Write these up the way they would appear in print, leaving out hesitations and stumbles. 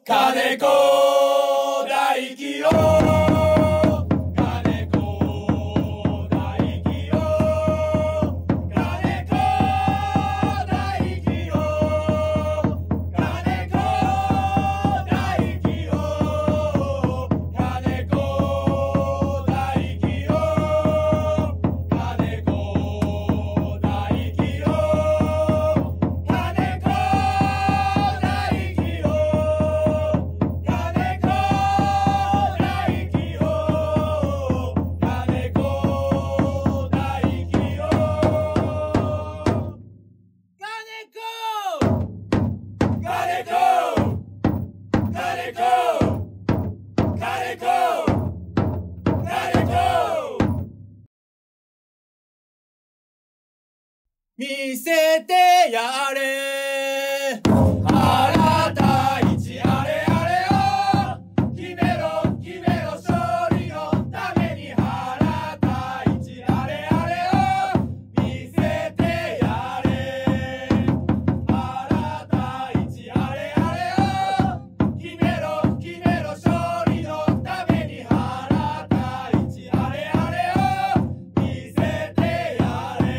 金子大輝よ金子大輝よ金子大輝よ金子大輝よ金子大輝よ金子大輝よ金子大輝よ見せてやれ原田一あれあれを決めろ決めろ勝利のために原田一あれあれを見せてやれ原田一あれあれを決めろ決めろ勝利のために原田一あれあれを見せてやれ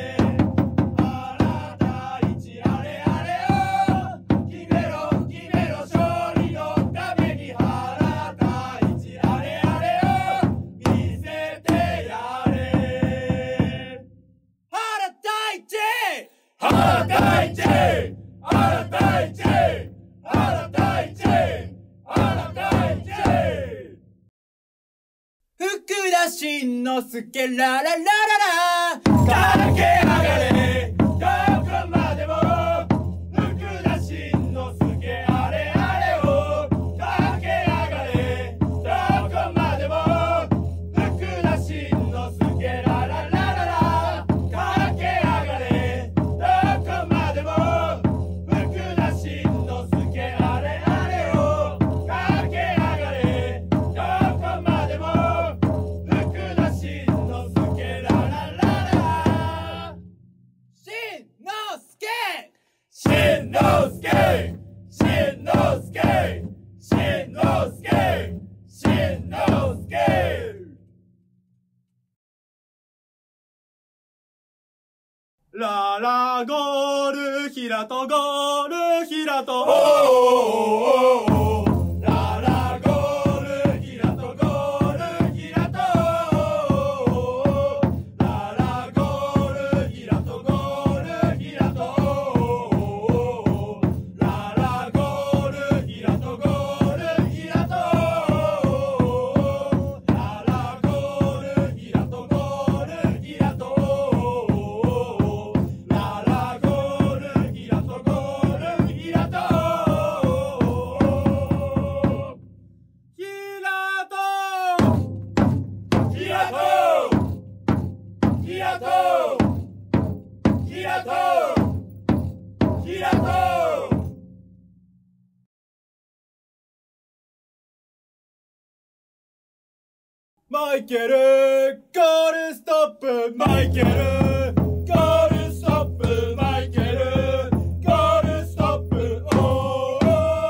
福田新之助ラララララ駆け上がれどこまでも福田新之助あれあれを駆け上がれどこまでも福田新之助ラララララ駆け上がれどこまでも福田新之助あれあれを駆け上がれどこまでも福田新之助ララララ新之助新之助新之助新之助新之助ララゴール平戸ゴール平戸ララゴール平戸ゴール平戸ララゴール平戸ゴール平戸ララゴール平戸ゴール平戸ララゴール平戸ゴール平戸ララゴール平戸ゴール平戸マイケルゴールストップマイケルゴールストップマイケルゴールストップお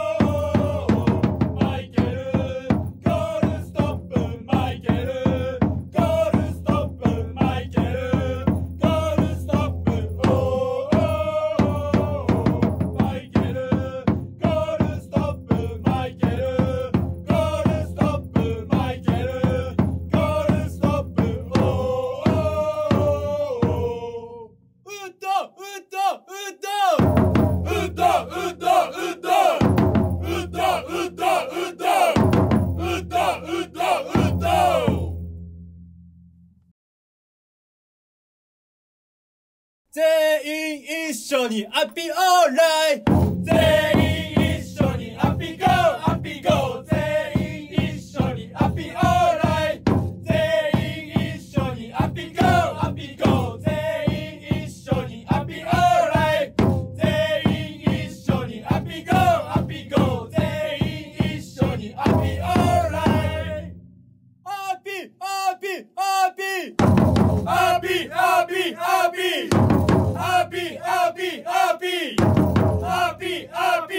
ーマイケルゴールストップマイケルゴールストップマイケルゴールストップおーマイケルゴールストップマイケルゴールストップマイケル全員一緒にアッピーオーライ全員一緒にアッピーゴーアッピーゴー全員一緒にアッピーオーライ全員一緒にアッピーゴーアッピーゴー全員一緒にアッピーオーライ全員一緒にアッピーゴーアッピーゴー全員一緒にアッピーオーライアッピーアッピーアッピーアッピーアッピーアッピーHappy, happy, happy, happy, happy.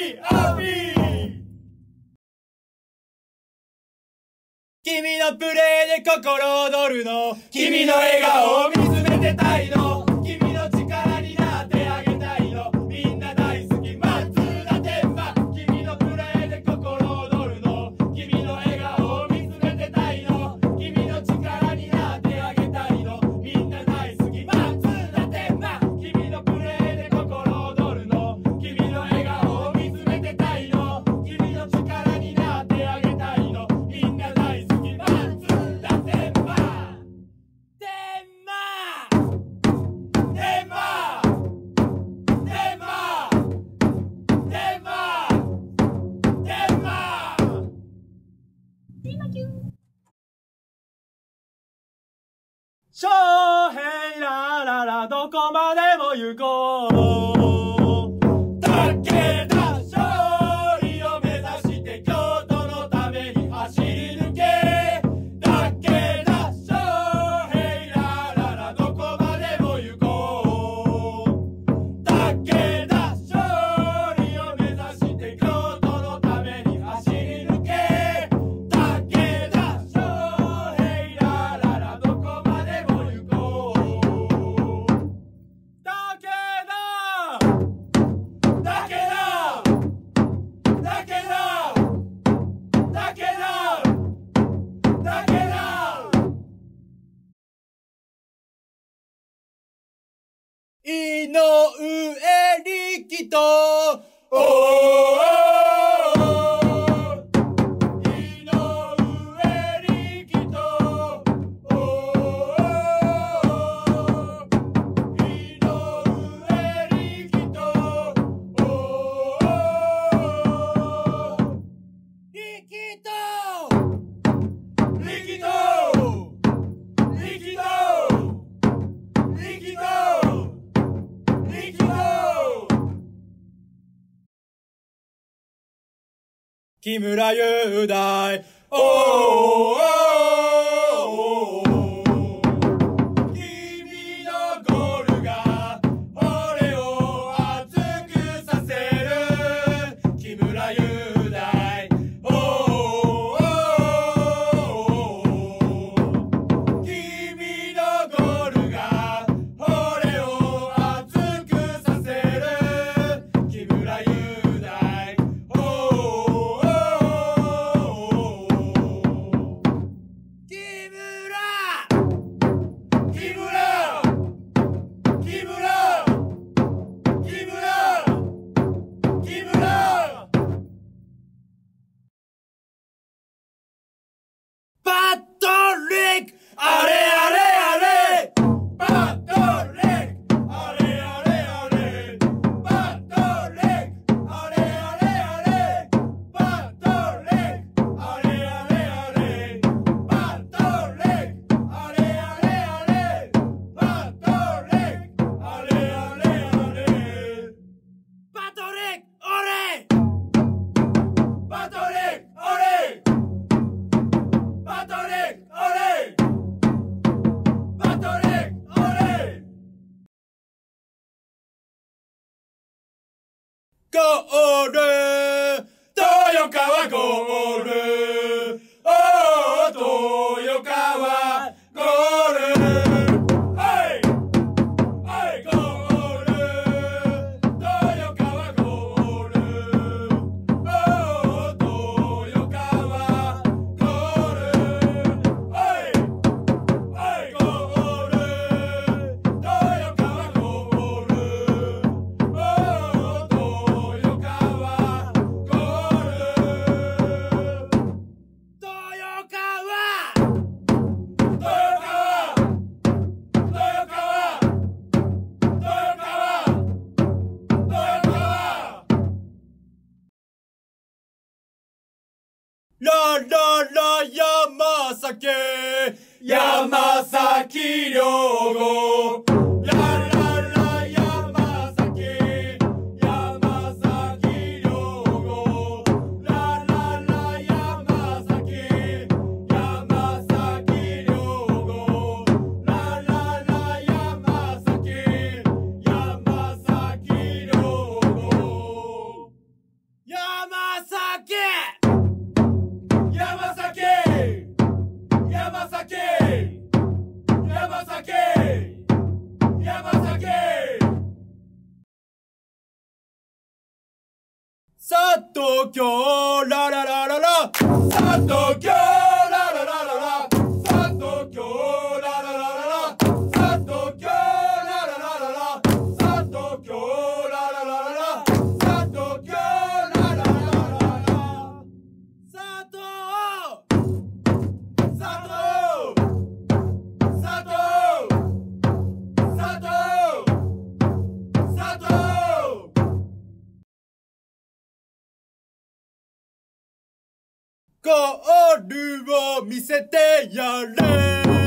君のプレイで心躍るの君の笑顔を見つめてたいの君の力になってあげたいのみんな大好き松田天馬君のプレイで心躍るの君の笑顔を見つめてたいの君の力になってあげたいのみんな大好き松田天馬君のプレイで心躍るの君の笑顔を見つめてたいの君の力になってあげたいのみんな大好き松田天馬天馬天馬天馬天馬天馬翔平ラララどこまでも行こう武田勝利を目指して京都のために走り抜け武田翔平ラララどこまでも行こう武田勝利を目指して京都のために走り抜け武田翔平ラララどこまでも行こう武田武田武田武田武田井上力とお井上力とお井上力とお力と力と力木村雄大お君のゴールが俺を熱くさせる木村雄大お君のゴールが俺を熱くさせる木村雄大バトリックあれあれあれバトリックあれあれあれバトリックあれあれあれバトリックあれあれあれバトリックあれあれあれバトリックあれあれあれバトリック俺バトリック俺バトリック俺バトリック俺ゴール豊川ゴールおー豊川ゴールはいはいゴール豊川ゴールおー豊川ゴールはいはいゴール豊川ゴールおー豊川ゴール豊川ラララ山崎山崎良吾ラララ山崎山崎良吾ラララ山崎山崎良吾ラララ山崎山崎良吾山崎山崎東京ラララララさあ東京ラララララさあ東京ラララララさあ東京ラララララさあ東京ラララララさあ東京ラララララ佐藤佐藤佐藤佐藤佐藤ゴールを見せてやれ